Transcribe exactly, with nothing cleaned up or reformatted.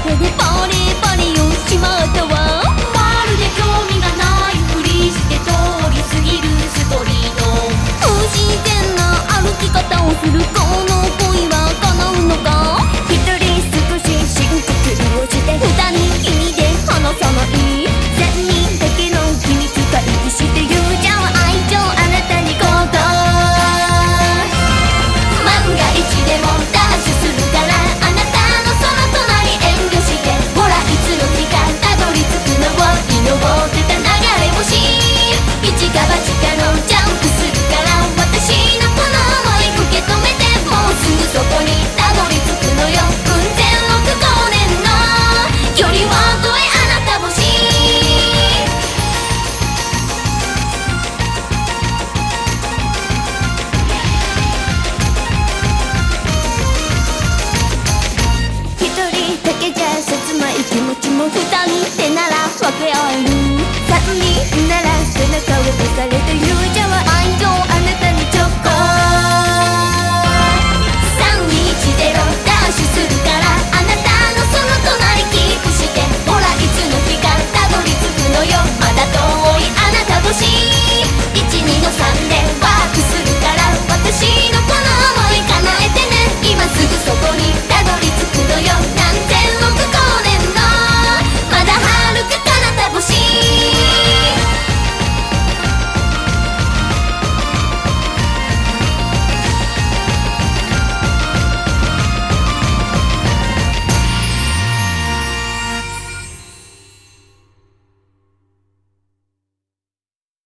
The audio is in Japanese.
けでバリバリをしまったわ。 まるで興味がないふりして通り過ぎるストリート。 不自然な歩き方をするこの恋は叶うのか。一人少し深呼吸をして二人きりで話さない。三人だけの秘密回避して言うじゃん愛情あなたに行動。万が一でもダッシュするからあなたのその隣遠慮して。ほらいつの日かたどり着くのを祈ってた流れ星。一か八かのジャンプするから私のこの想い受け止めて。もうすぐそこにたどり着くのよ。うん千億光年の距離を超えあなた星。一人だけじゃ切ない気持ちも二人でなら分け合える。三人なら背中を押されてる